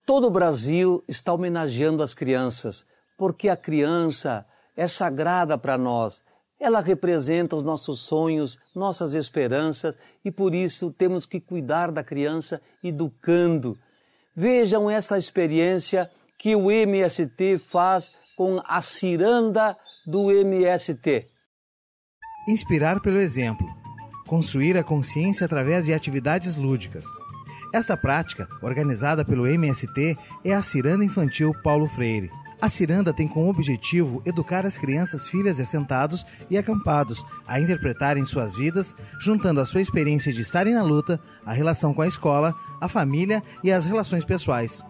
Todo o Brasil está homenageando as crianças, porque a criança é sagrada para nós. Ela representa os nossos sonhos, nossas esperanças e por isso temos que cuidar da criança educando. Vejam essa experiência que o MST faz com a ciranda do MST. Inspirar pelo exemplo. Construir a consciência através de atividades lúdicas. Esta prática, organizada pelo MST, é a Ciranda Infantil Paulo Freire. A ciranda tem como objetivo educar as crianças filhas de assentados e acampados a interpretarem suas vidas, juntando a sua experiência de estarem na luta, a relação com a escola, a família e as relações pessoais.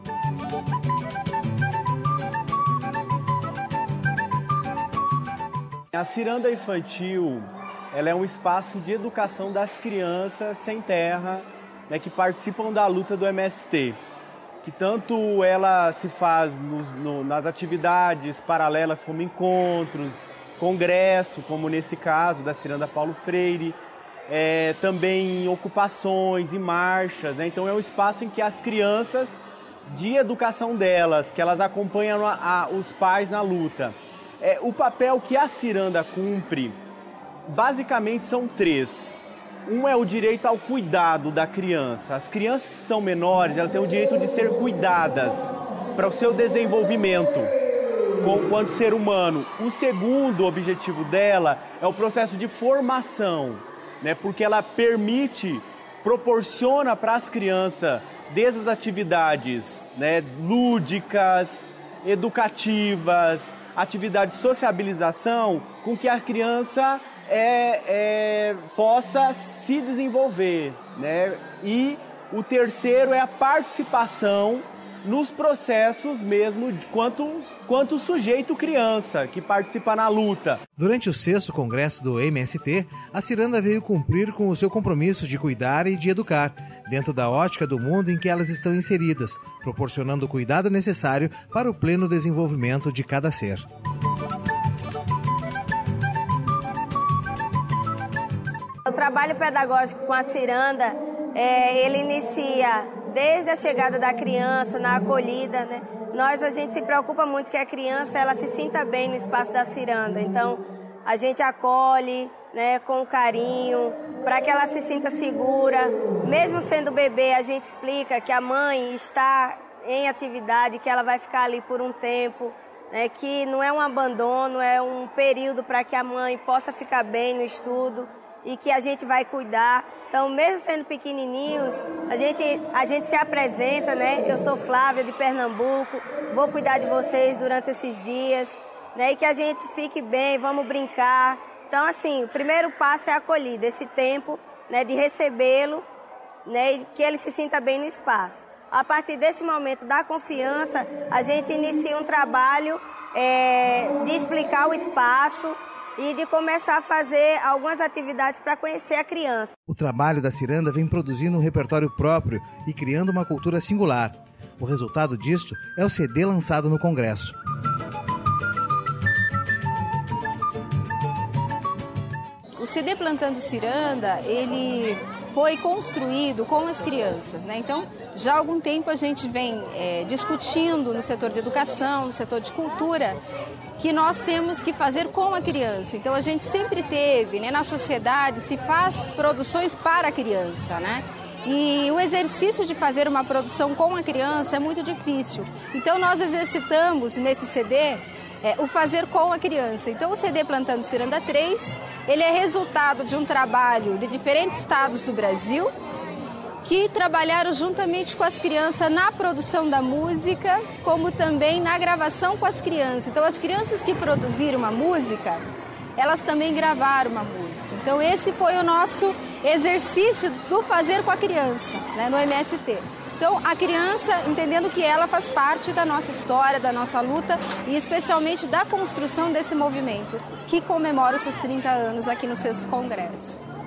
A ciranda infantil, ela é um espaço de educação das crianças sem terra, né, que participam da luta do MST. Que tanto ela se faz nas atividades paralelas como encontros, congresso, como nesse caso da Ciranda Paulo Freire, também ocupações e marchas, né? Então é um espaço em que as crianças, de educação delas, que elas acompanham os pais na luta. O papel que a ciranda cumpre, basicamente são 3. Um é o direito ao cuidado da criança. As crianças que são menores, elas têm o direito de ser cuidadas para o seu desenvolvimento enquanto ser humano. O segundo objetivo dela é o processo de formação, né? Porque ela proporciona para as crianças, desde as atividades, né, lúdicas, educativas, atividades de sociabilização, com que a criança possa se desenvolver, né? E o terceiro é a participação nos processos mesmo, quanto sujeito criança que participa na luta. Durante o 6º Congresso do MST, a ciranda veio cumprir com o seu compromisso de cuidar e de educar, dentro da ótica do mundo em que elas estão inseridas, proporcionando o cuidado necessário para o pleno desenvolvimento de cada ser. O trabalho pedagógico com a ciranda, ele inicia desde a chegada da criança, na acolhida, né? A gente se preocupa muito que a criança ela se sinta bem no espaço da ciranda. Então, a gente acolhe, né, com carinho, para que ela se sinta segura. Mesmo sendo bebê, a gente explica que a mãe está em atividade, que ela vai ficar ali por um tempo, né, que não é um abandono, é um período para que a mãe possa ficar bem no estudo e que a gente vai cuidar. Então, mesmo sendo pequenininhos, a gente se apresenta, né? Eu sou Flávia, de Pernambuco, vou cuidar de vocês durante esses dias, né? E que a gente fique bem, vamos brincar. Então, assim, o primeiro passo é a acolhida, esse tempo, né, de recebê-lo, né, e que ele se sinta bem no espaço. A partir desse momento da confiança, a gente inicia um trabalho de explicar o espaço, e de começar a fazer algumas atividades para conhecer a criança. O trabalho da ciranda vem produzindo um repertório próprio e criando uma cultura singular. O resultado disto é o CD lançado no Congresso. O CD Plantando Ciranda, ele foi construído com as crianças, né? Então, já há algum tempo a gente vem discutindo no setor de educação, no setor de cultura, que nós temos que fazer com a criança. Então, a gente sempre teve, né, na sociedade, se faz produções para a criança, né? E o exercício de fazer uma produção com a criança é muito difícil. Então, nós exercitamos nesse CD o fazer com a criança. Então, o CD Plantando Ciranda 3, ele é resultado de um trabalho de diferentes estados do Brasil, que trabalharam juntamente com as crianças na produção da música, como também na gravação com as crianças. Então, as crianças que produziram uma música, elas também gravaram uma música. Então, esse foi o nosso exercício do fazer com a criança, né, no MST. Então, a criança, entendendo que ela faz parte da nossa história, da nossa luta e especialmente da construção desse movimento, que comemora os seus 30 anos aqui no 6º Congresso.